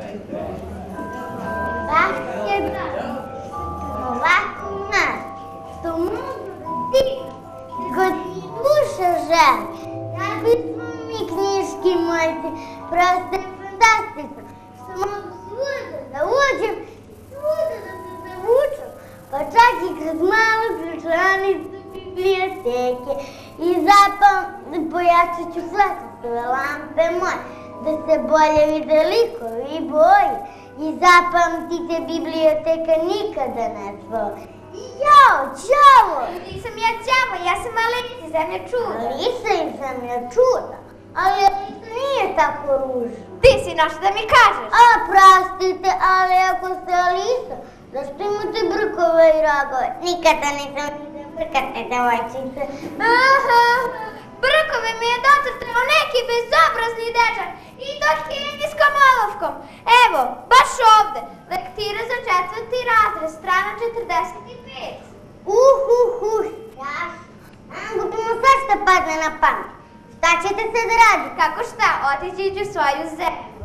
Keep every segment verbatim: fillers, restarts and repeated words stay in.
Baš je da ovako nas, što mogu da ti, god ti duša želi. Da bismo mi knjiški moljci, prosto je fantastično, što mogu svuda da uđem, svuda da se zavučem, pa čak i kroz malu ključanicu biblioteke. I zapam, pojačat ću svetostove lampe moje, da se bolje vide likovi i boje. I zapamtite, biblioteka nikada ne zvoli. Jao, Ćavo! Nisam ja Ćavo, ja sam Alisa, zemlja čuda. Alisa je zemlja čuda, ali Alisa nije tako ružna. Ti si našla da mi kažeš. A, prostite, ali ako ste Alisa, zašto imate brkove i ragove? Nikada nisam vidio brkate devojčice. Aha, brkove mi je docrtao neki bezobrazni dečak i to hemijskom olovkom. Evo, baš ovde, lektira za četvrti razred, strana četrdeset pet. Uh, uh, uh, strašno. Gubimo sve što padne na pamet. Šta ćete sad raditi? Kako šta, otići ću svoju zemlju.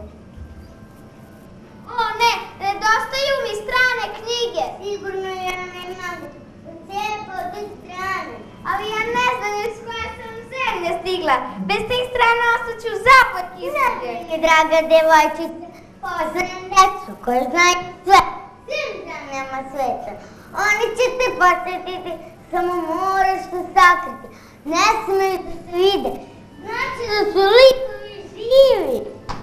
O ne, nedostaju mi strane knjige. Sigurno ja ne mogu. Cepa od te strane. Ali ja ne znam iz koje sam zemlje stigla. Bez tih strana ostaću zapad izglede. Meni, draga devojčice, poznajem decu koje znaju sve. Svim zemljama sveta. Oni će te posjetiti, samo moraš se sakriti. Ne smeju da se vide. Znači da su likovi živi.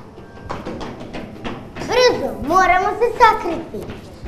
Brzo, moramo se sakriti.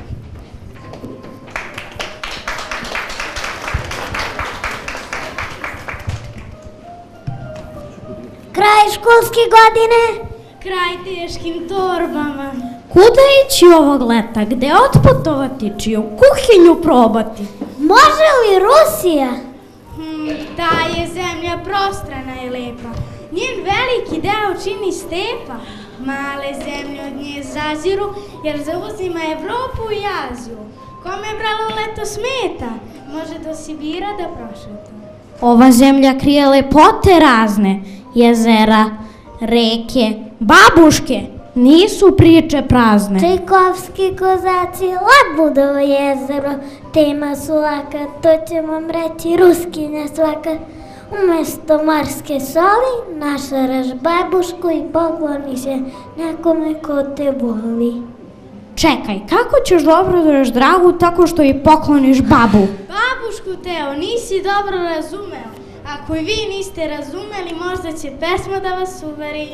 Kraj školske godine. Kraj teškim torbama. Kuda ići ovog leta? Gde otputovati? Čiju kuhinju probati? Može li Rusija? Hmm, ta je zemlja prostrana i lepa. Njen veliki deo čini stepa. Male zemlje od nje zaziru, jer zauzima Evropu i Aziju. Kome bralo leto smeta, može do Sibira da prošeta. Ova zemlja krije lepote razne, jezera, reke, babuške, nisu priče prazne. Čajkovski kozaci, Labudovo jezero, tema su laka, to će vam reći ruskinja svaka. Umesto morske soli, našaraš babušku i pokloni se nekome ko te voli. Čekaj, kako ćeš dobro daš dragu tako što i pokloniš babu? Babušku Teo, nisi dobro razumeo. Ako i vi niste razumeli, možda će pesma da vas uveri.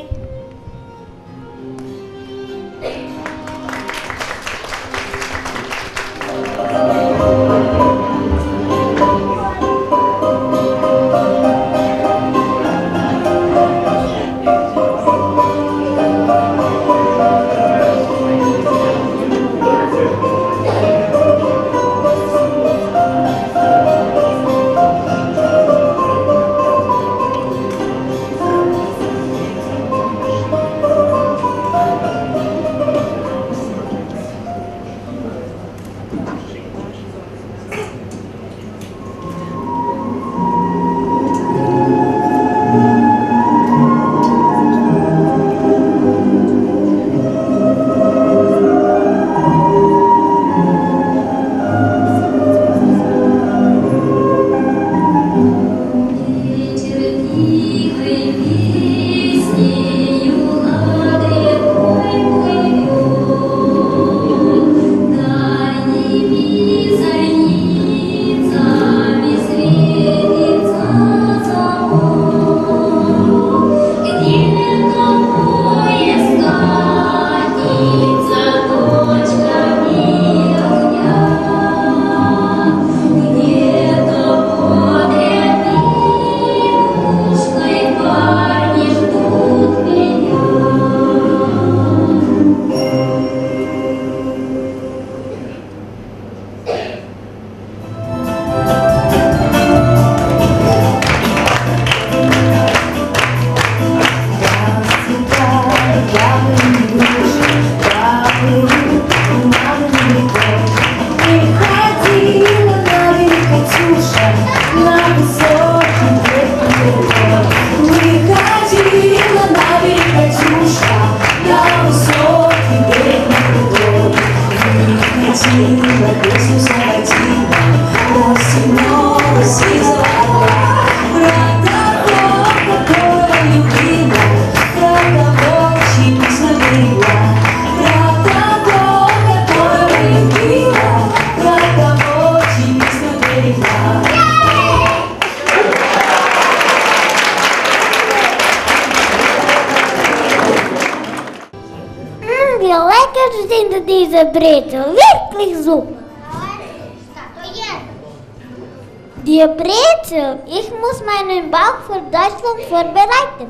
je lekker vinden deze brezel, wirklich super. Šta to je? Die brezel, ich muss meinen Bauch für Deutschland vorbereiten.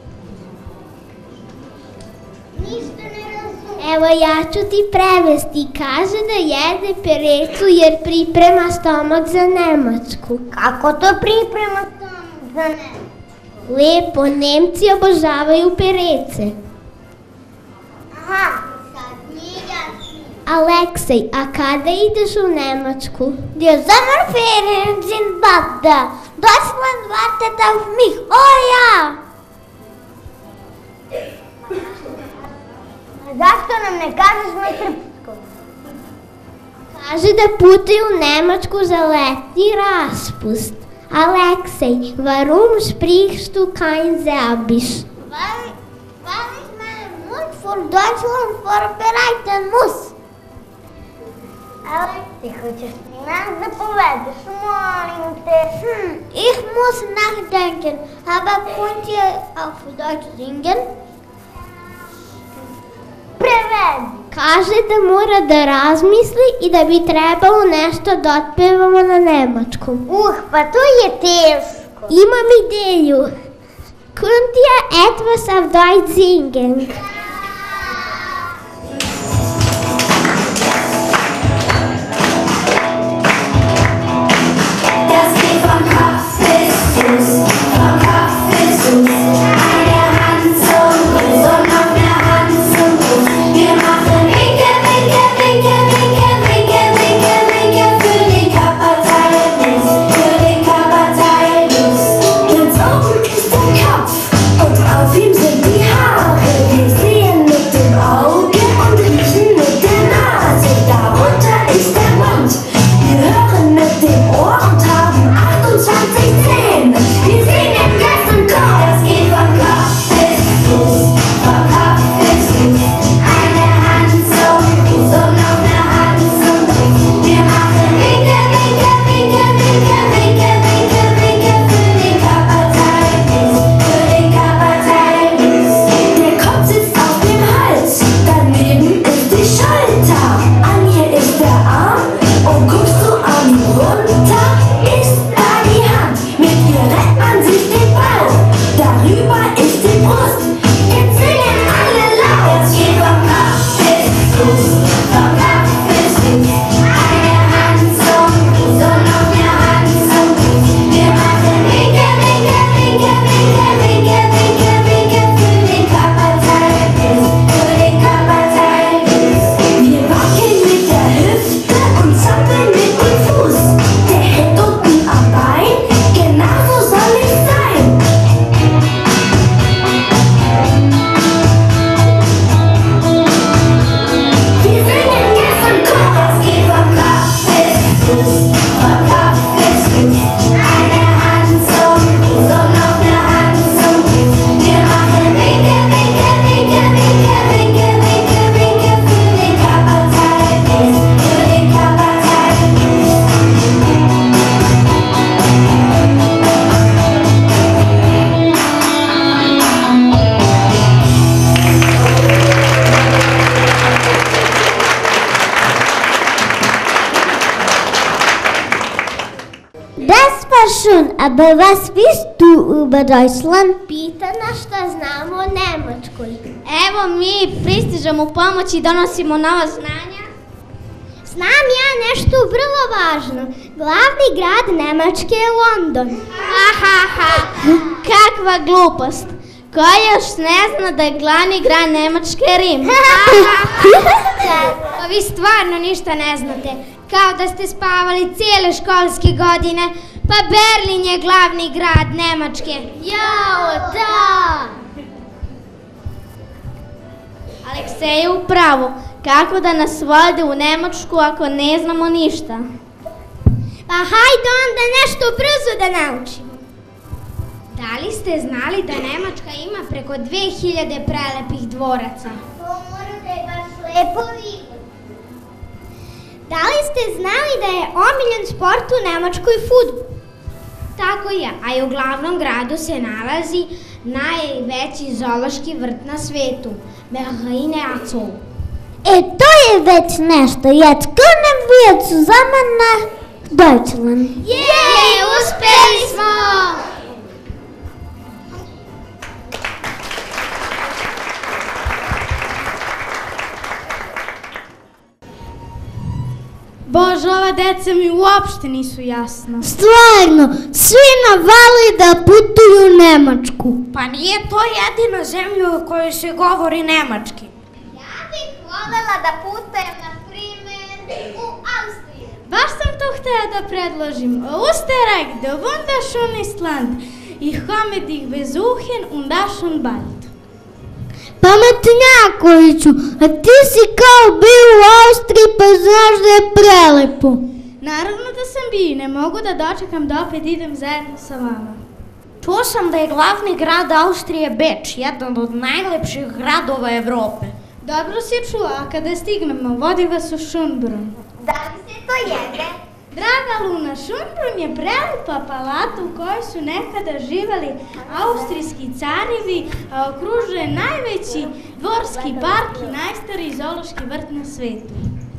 Ništa ne razumem. Evo ja ću ti prevesti, kaže da jede perecu jer priprema stomak za Nemačku. Kako to priprema stomak za Nemačku? Lepo, Nemci obožavaju perece. Aha, sad mi je jasno. Aleksej, a kada ideš u Nemačku? Wir Sommerferien sind bald da. Deutschland wartet auf mich. Oh ja! Zašto nam ne kažeš na srpskom? Kaže da putuju u Nemačku za letnji raspust. Aleksej, warum sprichst du kein Serbisch? Weil, weil ich meinen Mund für Deutschland vorbereiten muss. Aleksej, hoćeš ti nas da povedeš, molim te. Hm, ich muss nachdenken, aber könnt ihr auf Deutsch singen? Prevedi. Kaže da mora da razmisli i da bi trebalo nešto da otpevamo na nemačkom. Uh, pa to je teško. Imam ideju. Könnt ihr etwas auf Deutsch singen? Das geht von Kopf bis Fuß, von Kopf bis Fuß. Eine Hand zum Gruß und noch eine Hand zum Gruß. Wir machen Winke, Winke, Winke, Winke, Winke, Winke, Winke für den Körperteil-Blues, für den Körperteil-Blues. Ganz oben ist der Kopf und auf ihm sind die Haare. Wir sehen mit dem Auge und riechen mit der Nase. Darunter ist der Mund. Wir hören mit dem Ohr und haben achtundzwanzig Zähne. Wir singen jetzt im Chor. Das geht von Kopf bis Fuß, von Kopf bis Fuß. Eine Hand zum Fuß und noch eine Hand zum Fuß. Wir machen Winke, Winke, Winke, Winke, Winke, Winke, Winke für den Körperteil-Blues, für den Körperteil-Blues. Der Kopf sitzt auf dem Hals, daneben ist die Schulter. An ihr ist der Arm und guckst du an ihn runter, ist da die Hand. Mit ihr rettet man sich den Bauch, darüber ist die Brust. Jetzt singen alle laut. Es geht vom Kopf bis Fuß, vom Kopf bis Fuß. Eine Hand zum Fuß und noch eine Hand zum Fuß. Wir machen Winke, Winke, Winke, Winke, Winke, Winke, Winke für den Körperteil-Blues, für den Körperteil-Blues. Wir wackeln mit der Hüfte und zappeln mit dem Fuß. Der hängt unten am Bein, genau so soll es sein. Wir singen jetzt im Chor. Das geht vom Kopf bis Fuß, vom Kopf bis Fuß. Eine Hand zum Fuß und noch eine Hand zum Fuß. Wir machen Winke, Winke, Winke, Winke, Winke, Winke, Winke für den Körperteil-Blues, für den Körperteil-Blues. Das war schön, aber was wisst du über Deutschland? Pita nas šta znamo o Nemačkoj. Evo mi pristižemo u pomoć i donosimo nova znanja. Znam ja nešto vrlo važno. Glavni grad Nemačke je London. Ha, ha, ha, kakva glupost. Ko još ne zna da je glavni grad Nemačke Rim? Pa vi stvarno ništa ne znate. Kao da ste spavali cijele školske godine. Pa Berlin je glavni grad Nemačke. Jao, da! Aleksej je u pravu. Kako da nas vode u Nemačku ako ne znamo ništa? Pa hajde onda nešto brzo da naučimo. Da li ste znali da Nemačka ima preko dve hiljade prelepih dvoraca? To mora da je baš lepo vidjeti. Da li ste znali da je omiljen sport u Nemačkoj fudbal? Tako je, a i u glavnom gradu se nalazi najveći zoološki vrt na svetu, Berliner Zoo. E, to je već nešto. Jetzt können wir zusammen nach Deutschland. Jej, uspeli smo! Bože, ova deca mi uopšte nisu jasna. Stvarno, svi navali da putuju u Nemačku. Pa nije to jedina zemlja u kojoj se govori nemački. Ja bih voljela da putujem, na primjer, u Austriju. Baš sam to htjela da predložim. Österreich, der wunderschönes Land. Ich komme dich besuchen und das schon bald. Pametnjakoviću, a ti si kao bio u Austriji pa znaš da je prelepo. Naravno da sam bio, ne mogu da dočekam da opet idem zajedno sa vama. Čuo sam da je glavni grad Austrije Beč, jedan od najlepših gradova Evrope. Dobro si čula, a kada stignemo, vodim vas u Schönbrunn. Da li se to jede? Draga Luna, Schönbrunn je prelepa palata u kojoj su nekada živali austrijski carevi, a okružuje najveći dvorski park i najstariji zoološki vrt na svetu.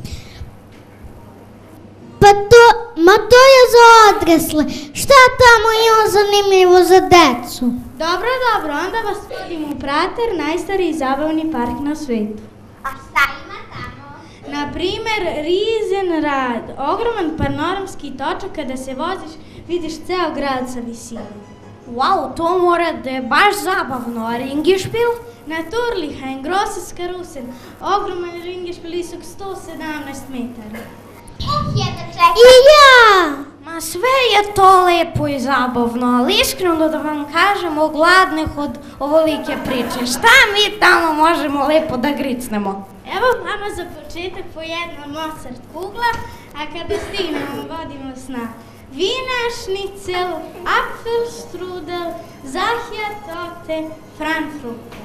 Pa to, ma to je za odrasle. Šta tamo ima zanimljivo za decu? Dobro, dobro, onda vas vodim u Prater, najstariji zabavni park na svetu. A šta ima tamo? Na primer, Riesenrad, ogroman panoramski točak, kada se voziš, vidiš ceo grad sa visine. Wow, to mora da je baš zabavno, a Ringišpil? Naturlich, ein grosses Karussell, ogroman Ringišpil visok sto sedamnaest metara. Uh, jedno čekam. I ja! Ma sve je to lepo i zabavno, ali iskreno da vam kažemo, gladnih od ovolike priče. Šta mi tamo možemo lepo da gricnemo? Evo vama za početak po jedna Mozart kugla, a kada stignemo vodimo vas na Wiener Schnitzel, Apfelstrudel, Zahjatote, Frankfurter.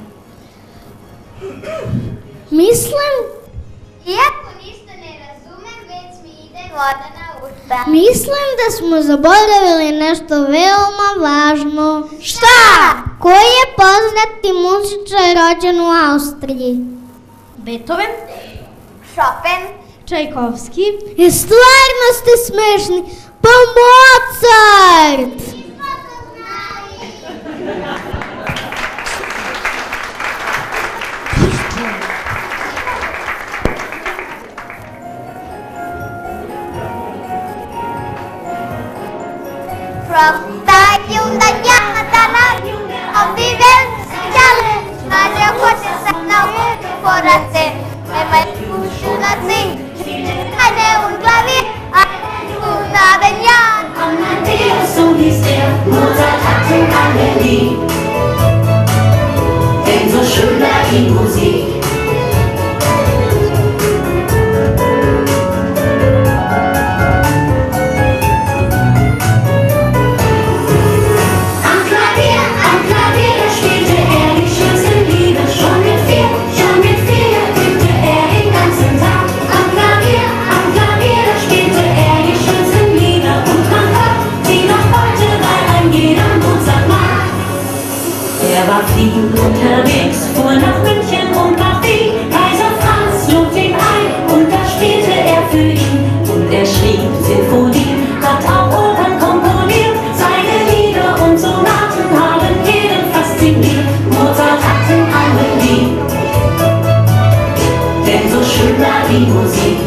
Mislim, Iako ništa ne razumem, već mi ide voda na usta. mislim da smo zaboravili nešto veoma važno. Šta? Ko je poznati muzičar rođen u Austriji? Beethoven? Chopin. Čajkovski. I stvarno ste smešni. Pa Mozart! Nismo to znali. From the Jungdanya Dana of the Welt Challenge, Mario Cortes and now for a ten. And my push not sing. I know Klavier, I do not a yarn. Amadeus, so hieß er, Mozart hatte alle lieb. Denn so schön war die Musik. Am Klavier, am Klavier, da spielte er die schönsten Lieder. Schon mit vier, schon mit vier übte er den ganzen Tag. Am Klavier, am Klavier, da spielte er die schönsten Lieder. Und man hört sie noch heute, weil ein jeder Mozart mag. Er war viel unterwegs, fuhr nach München und Paris. Kaiser Franz lud ihn ein und da spielte er für ihn. Und er schrieb Sinfonien, hat auch Opern komponiert. Seine Lieder und Sonaten haben jeden fasziniert. Mozart hatten alle lieb, denn so schön war die Musik.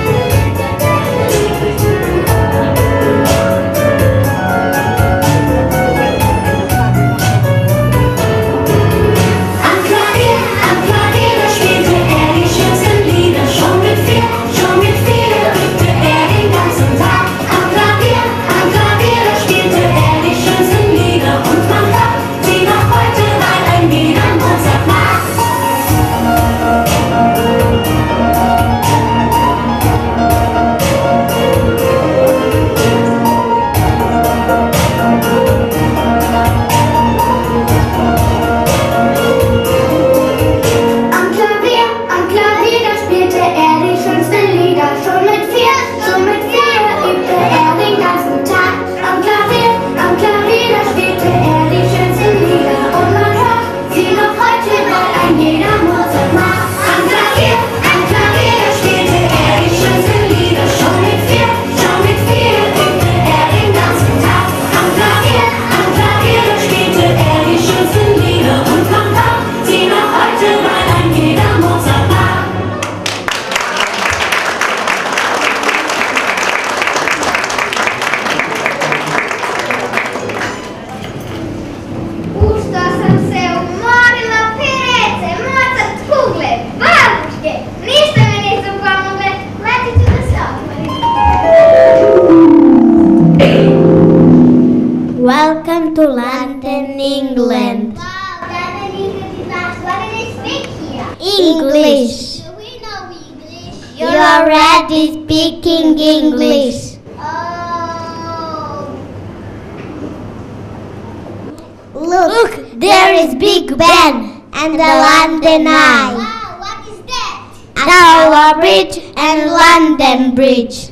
Am Klavier, am Klavier, da spielte er die schönsten Lieder. Schon mit vier, schon mit vier übte er den ganzen Tag. Am Klavier, am Klavier, da spielte er die schönsten Lieder. Und man hört sie noch heute, weil ein jeder Mozart mag. English. We know English. You're already speaking English. Oh. Look, there is Big Ben and the London Eye. Wow, what is that? Tower Bridge and London Bridge.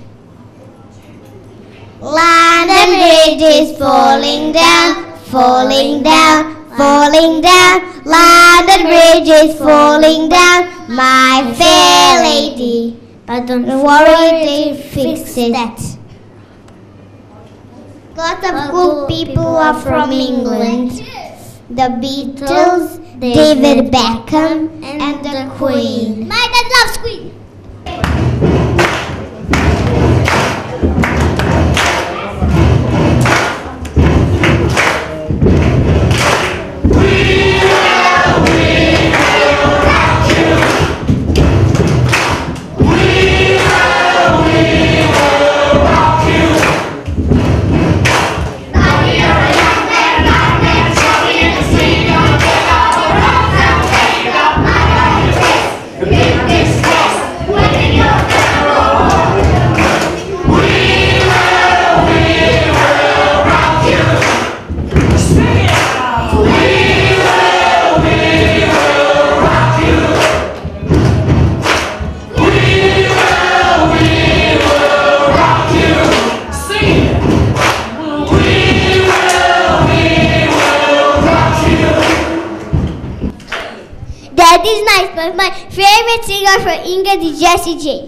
London Bridge is falling down, falling down, falling down. London Bridge is falling down, my fair lady. But don't worry, they fix that. Lots of cool people are from England. The Beatles, David Beckham, and the Queen. My dad loves Queen. That is nice, but my favorite singer for England is Jessie J.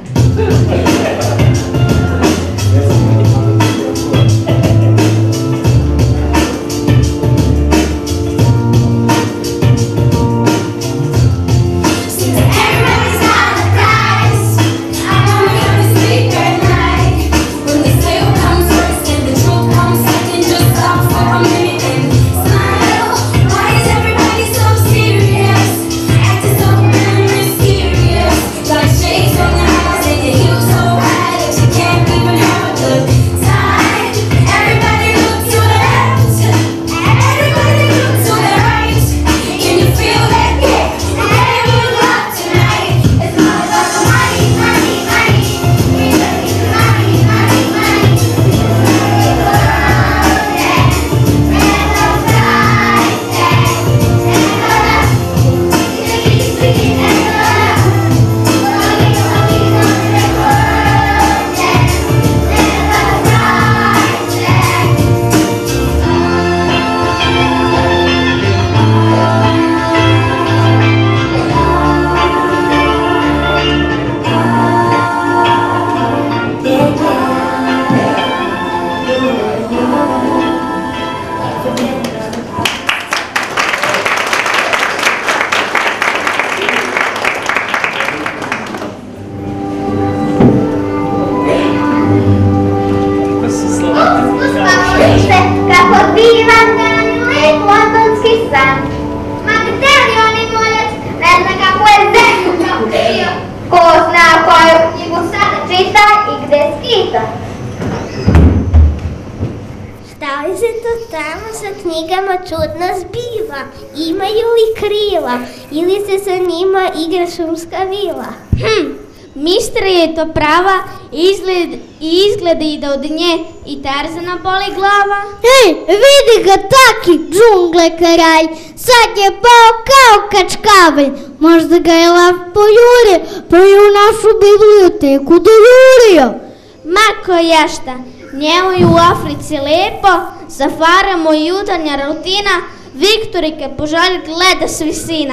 Šta li se to tamo sa knjigama čudno zbiva? Imaju li krila? Ili se sa njima igra šumska vila? Hm, misterija je to prava, izgled, i izgleda i da od nje i Tarzana boli glava. Ej, vidi ga taki, džungle kraj, sad je pao kao kačkavlj. Možda ga je lav pojurio, pa je u našu biblioteku dojurio. Mako jašta, njemu je u Africi lepo, safara mu jutarnja rutina, Viktorike požalje gleda s visina.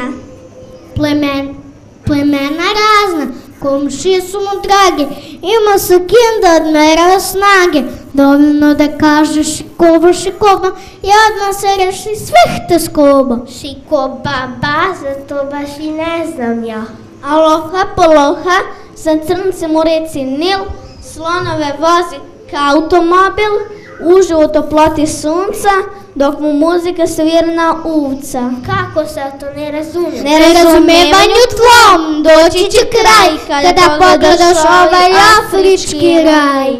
Plemen, plemena razna, komšije su mu drage, ima sa kim da odmera snage. Dovoljno da kaže šikoba, šikoba, i odmah se reši svih teskoba. Šikoba, ba, zato baš i ne znam ja. Aloha, poloha, sa crncem u reci Nil, slonove vozi kao automobil, uživo u toploti sunca, dok mu muzika svirna uvca. Kako se to ne razumije? Nerazumevanju tvom doći će kraj, kada pogledaš ovaj afrički raj.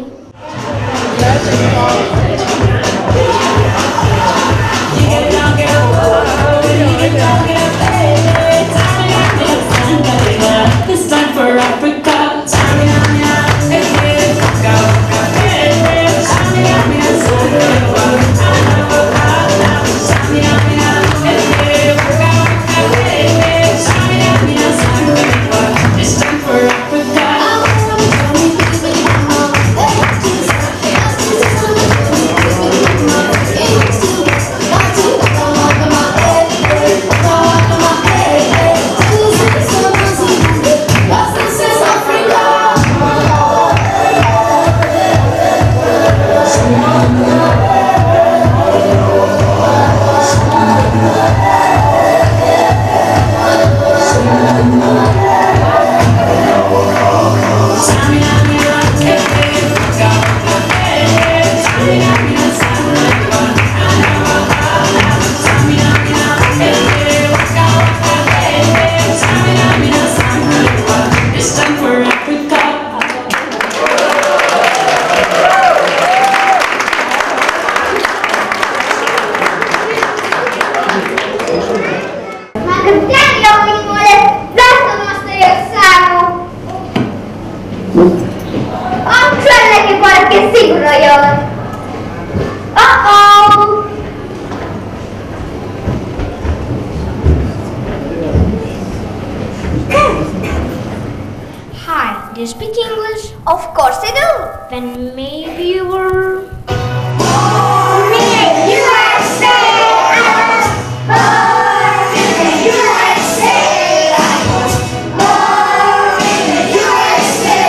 Occhio che qualche sicuro io. Oh oh. Hi, do you speak English? Of course I do. Then maybe you were... Born in the U S A, I was born in the U S A, I was born in the U S A,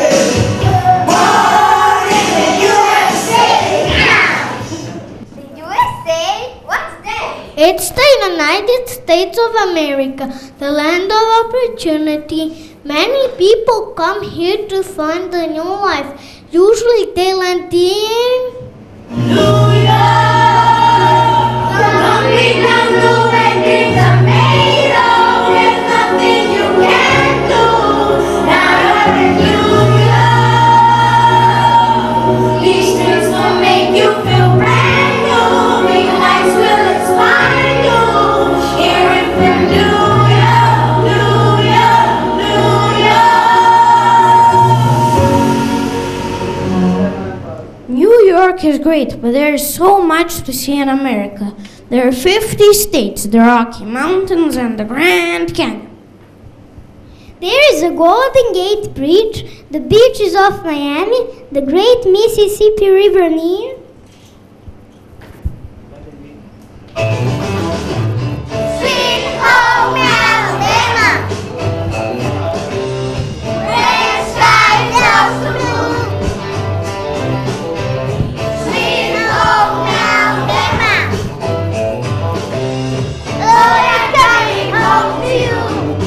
born in the U S A. The U S A? What's that? It's the United States of America, the land of opportunity. Many people come here to find a new life. Usually they land in... New York, lonely down the way dreams are made of. There's nothing you can't do. Now you're in New York. These streets will make you feel brand new. Big lights will inspire you. Hear it from New York, New York, New York. New York is great, but there is so much to see in America. There are fifty states, the Rocky Mountains and the Grand Canyon. There is a Golden Gate Bridge, the beaches of Miami, the great Mississippi River near... Sweet home Alabama. Where skies are blue. Sweet home Alabama. Lord, I'm coming home to you.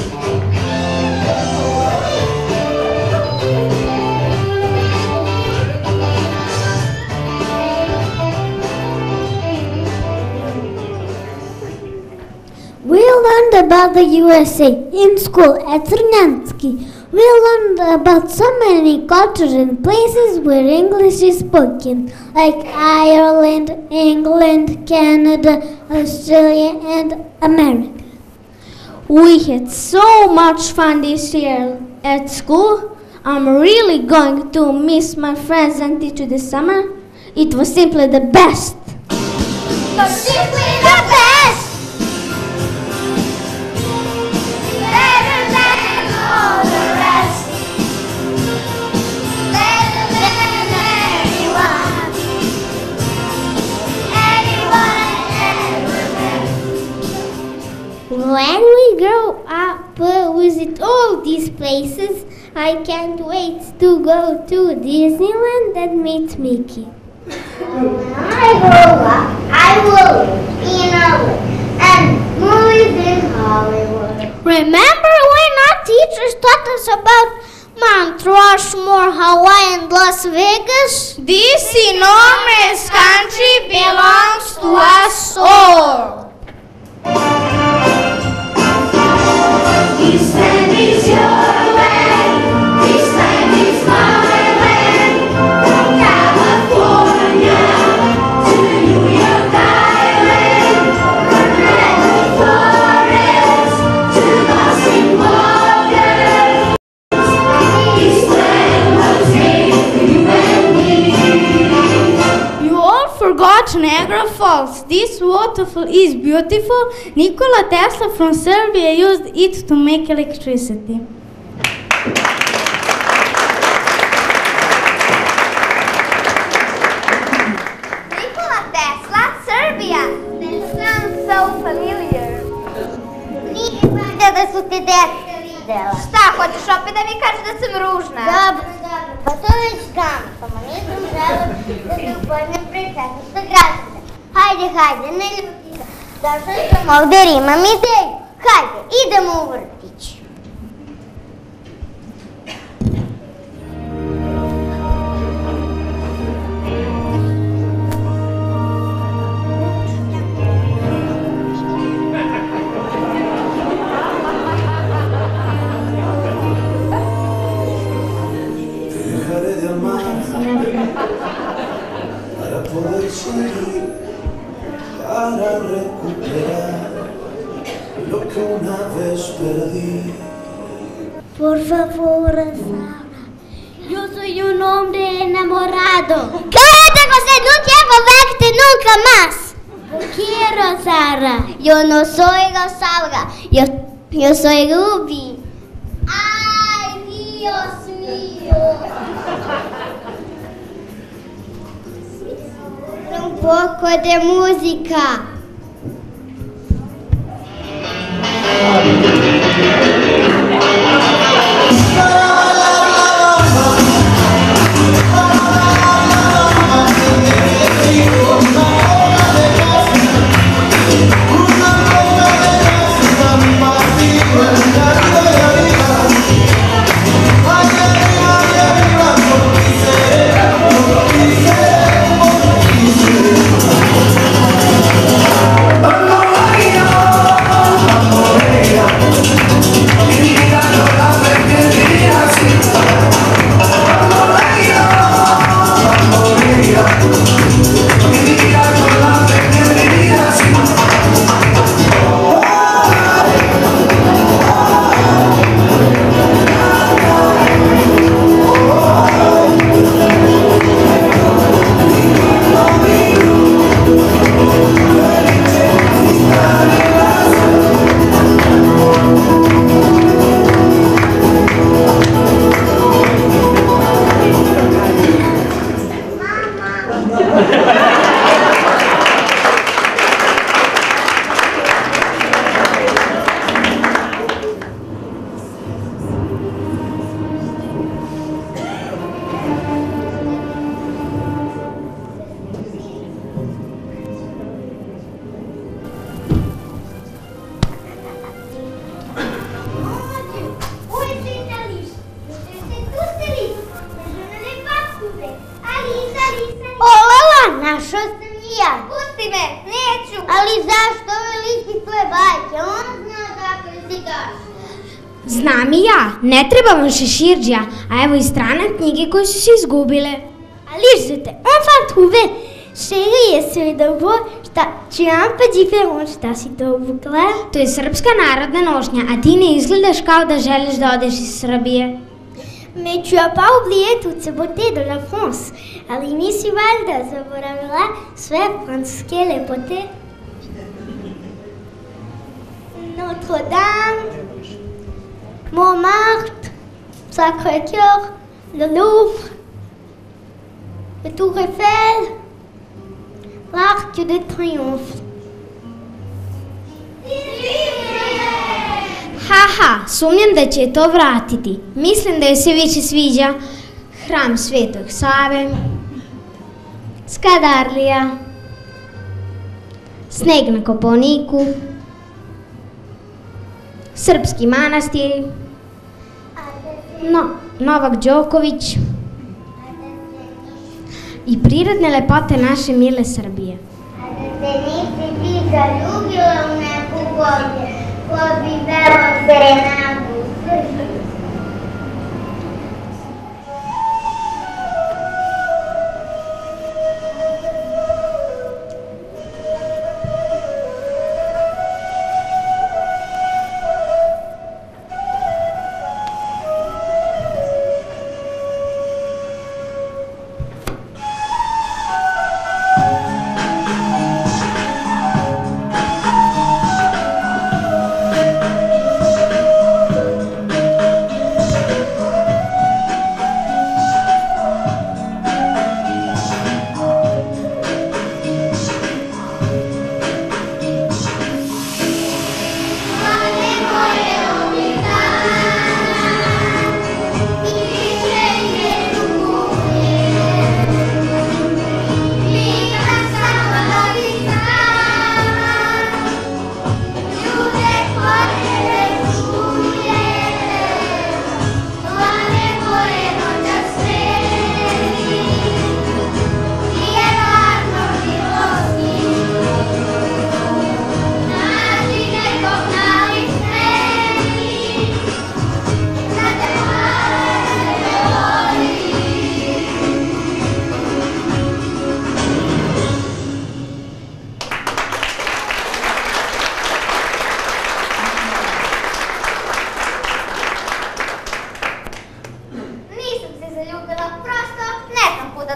We learned about the U S A in school at Trnjanski. We learned about so many cultures and places where English is spoken, like Ireland, England, Canada, Australia, and America. We had so much fun this year at school. I'm really going to miss my friends and teacher this summer. It was simply the best. But simply the best. Better than all the rest. Better than anyone. Anyone ever met. When we grow up, we'll visit all these places. I can't wait to go to Disneyland and meet Mickey. When I grow up, I will live in L A and movies in Hollywood. Remember when our teachers taught us about Mount Rushmore, Hawaii, and Las Vegas? This enormous country belongs to us all. This land is your land. This land is my land. From California to New York Island, from redwood forest to Boston waters. This land was made for you and me. You all forgot Niagara Falls. This waterfall is beautiful. Nikola Tesla from Serbia used it to make electricity. Nikola Tesla, Serbia. That sounds so familiar. Nije valjda da su te dete videla. Šta, hoćeš opet da mi kažeš da sam ružna? Dobro, dobro, pa to već znam, samo nisam žela da te upoznam pre četvrsta grada. Hajde, hajde, ne ljuti se. Došla sam ovdje jer imam ideju. Hajde, idemo u vrtić. Dejaré de amar para poder seguir, para recuperar lo que una vez perdí. Por favor, Sara, Yo soy un hombre enamorado. Cállate, José, no quiero verte nunca más. Yo quiero, Sara. Yo no soy Rosaura, yo, yo soy Ruby. ¡Ay, Dios mío! Un poco de música. Našao sam i ja. Pusti me, neću. Ali zašto ove liki tvoje bajke? On zna dakle si došla. Znam i ja, ne treba vam šeširđija, a evo i strane knjige koje su se izgubile. Allez, je t'ai enfin trouvé. Chérie, essaye de voir. Tu es un peu différente, s'il te plaît. To je srpska narodna nošnja, a ti ne izgledaš kao da želiš da odeš iz Srbije. Mais tu as pas oublié toutes ces beautés de la France. Ali nisi valjda zaboravila sve francuske lepote. Notre-Dame, Montmartre, Sacré-Cœur, le Louvre, le Tour Eiffel, l'Arc de Triomphe. Haha, sumnjam da će to vratiti. Mislim da joj se više sviđa Hram Svetog Save, Skadarlija, Sneg na Kopaoniku, Srpski manastiri, no, Novak Đoković i prirodne lepote naše mile Srbije. A da se nisi ti zaljubila u neku godinu, ko bi velo serenadu u Srbiji?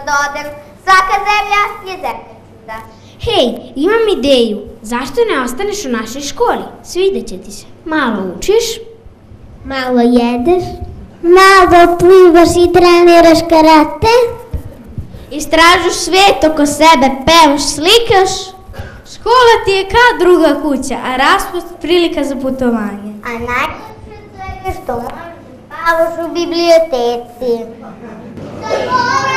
da odem. Svaka zemlja je zemlja. Hej, imam ideju. Zašto ne ostaneš u našoj školi? Sviđat će ti se. Malo učiš, malo jedeš, malo plivaš i treniraš karate, istražuš svijet oko sebe, pevaš, slikaš. Škola ti je kao druga kuća, a raspust prilika za putovanje. A najljepše od svega što možeš da spavaš u biblioteci.